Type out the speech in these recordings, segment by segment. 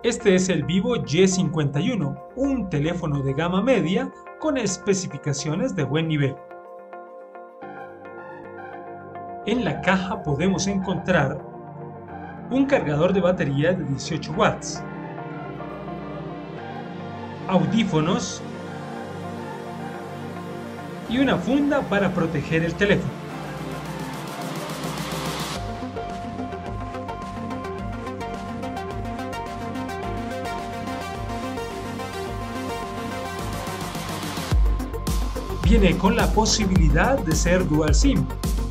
Este es el Vivo Y51, un teléfono de gama media con especificaciones de buen nivel. En la caja podemos encontrar un cargador de batería de 18 watts, audífonos y una funda para proteger el teléfono. Viene con la posibilidad de ser Dual SIM.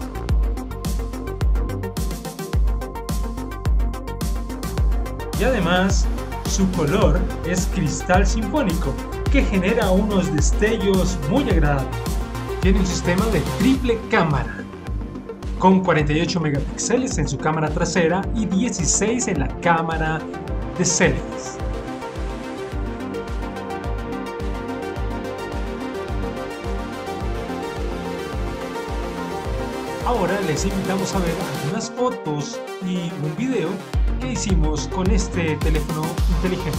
Y además, su color es cristal sinfónico, que genera unos destellos muy agradables. Tiene un sistema de triple cámara, con 48 megapíxeles en su cámara trasera y 16 en la cámara de selfies. Ahora les invitamos a ver algunas fotos y un video que hicimos con este teléfono inteligente.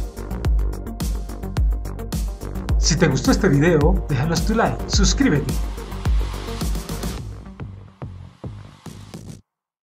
Si te gustó este video, déjanos tu like, suscríbete